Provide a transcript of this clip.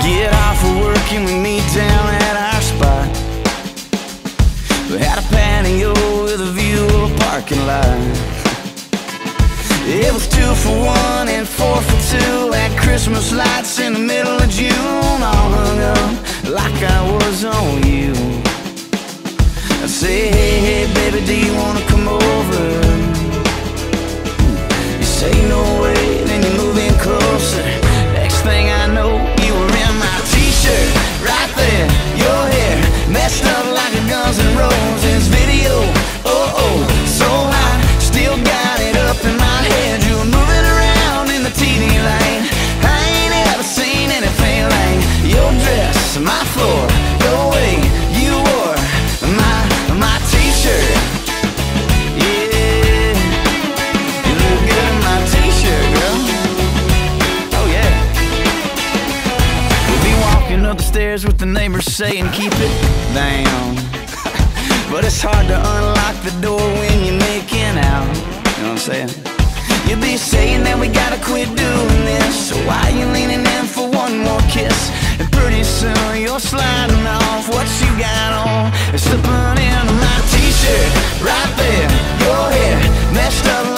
get off of work and we meet down at our spot. We had a patio with a view of a parking lot. It was 2 for 1 and 4 for 2 at Christmas lights in the middle of June, all hung up like I was on you. I say, hey, hey, baby, do you wanna come over? You say no way, then you move in closer. Next thing I know, you were in my t-shirt, right there, your hair messed up like a Guns N' Roses video. Oh, oh, so hot, still got it up in my head. You were moving around in the TV light. I ain't ever seen anything like your dress, my floor, the way you wore my t-shirt. Yeah, you look good in my t-shirt, girl. Oh yeah. We'll be walking up the stairs with the neighbors saying keep it down. But it's hard to unlock the door when you're making out. You know what I'm saying? You'll be saying that we gotta quit doing this, so why you leaning in for one more kiss? And pretty soon you're sliding off what you got on and slipping into my t-shirt, right there, your hair messed up